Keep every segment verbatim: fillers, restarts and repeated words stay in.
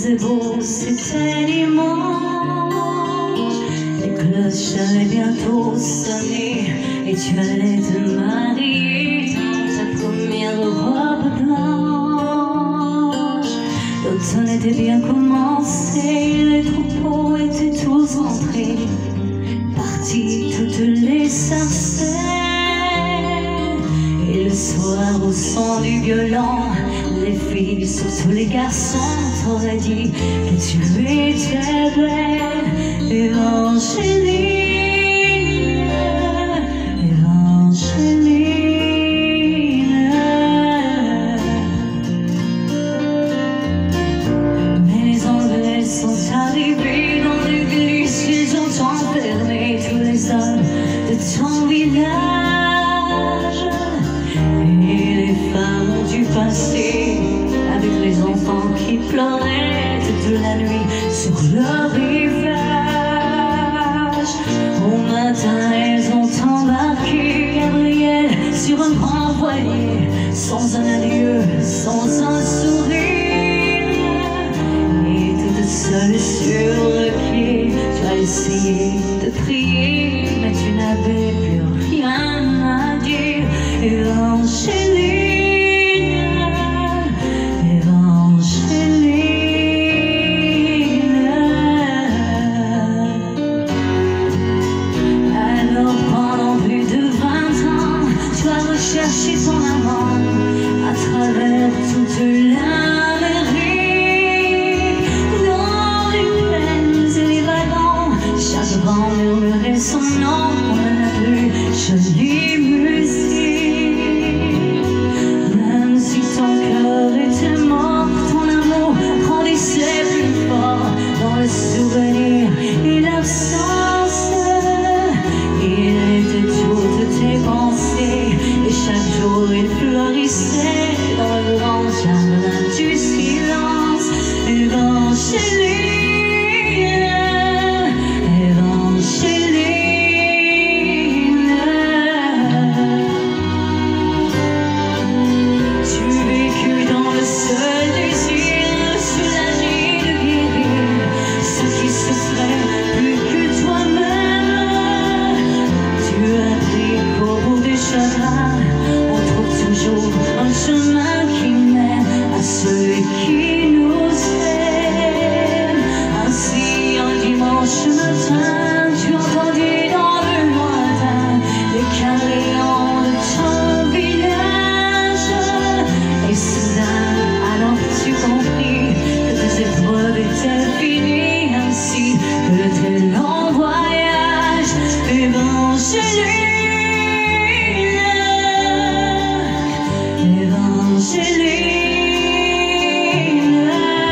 faisait beau, c'était dimanche. Les cloches allaient bientôt sonner et tu allais te marier dans ta première robe blanche. L'automne était bien commencé, les troupeaux étaient tous rentrés, partis toutes les sarcelles. Et le soir au son du violon, les filles, surtout les garçons, t'auraient dit que tu étais belle. Évangéline, Évangéline. Mais les Anglais sont arrivés dans l'église, ils ont enfermé tous les hommes de ton village. Et les femmes ont dû passer avec les enfants qui pleuraient toute la nuit sur le rivage. Au matin, elles ont embarqué Gabriel sur un grand voilier, sans un adieu, sans un sourire. Et toute seule sur le quai, tu as essayé de prier, mais tu n'avais plus rien à dire. Évangéline, Évangéline. Alors pendant plus de vingt ans, tu as recherché ton amant à travers toute l'Amérique. Dans les plaines et les wagons, chaque vent murmurait son nom. On n'en a plus jolie musique. Même si ton cœur était mort, ton amour grandissait plus fort dans le souvenir et l'absence. Il était toutes tes pensées et chaque jour il fleurissait dans le grand jardin du silence. Évangéline, Évangéline. Tu vécus dans le seul désir, soulagé de guérir ceux qui souffraient plus que toi-même. Tu as appris qu'au bout du chemin, on trouve toujours un chemin qui mène à celui qui nous aime. Ainsi, un dimanche matin, tu entendis dans le lointain les carillons de ton village. Et soudain, alors tu compris que tes épreuves étaient finies, ainsi que le très long voyage. Évangéline, Évangéline.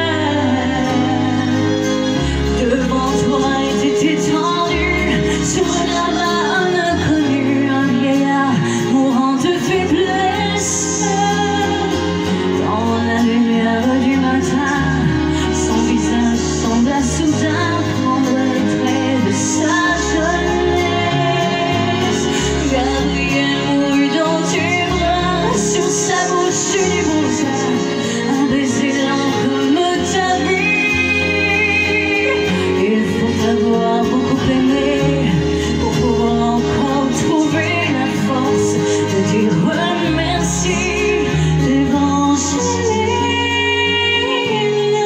Devant toi était étendu sur un amas un inconnu, un vieillard mourant de faiblesse. Dans la lumière du matin, son visage sembla soudain prendre les traits de sa jeunesse. Gabriel mourut dans tes bras, sur sa bouche du bousin, un baiser lent comme ta vie. Il faut avoir beaucoup aimé pour pouvoir encore trouver la force de dire merci. Évangéline,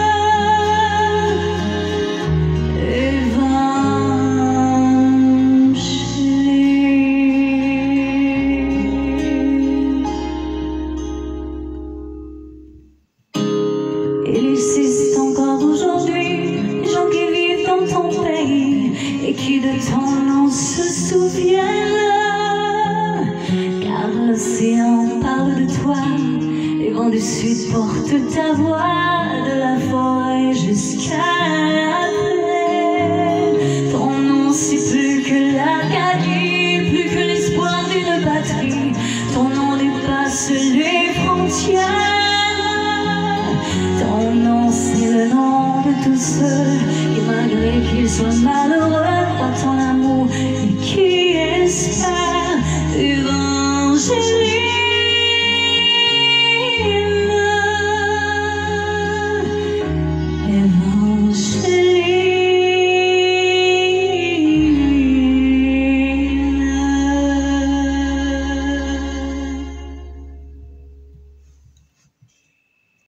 Évangéline. Il existe encore aujourd'hui des gens qui vivent dans ton pays et qui de ton nom se souviennent. Car l'océan parle de toi, les vents du sud portent ta voix, de la forêt jusqu'à la plaine. Ton nom c'est plus que l'Acadie, plus que l'espoir d'une patrie. Ton nom dépasse les frontières. Ton nom c'est le nom de tous ceux